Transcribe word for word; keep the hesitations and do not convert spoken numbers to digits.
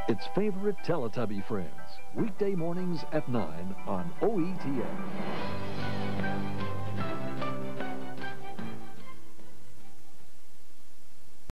its favorite Teletubby friends. Weekday mornings at nine on O E T A.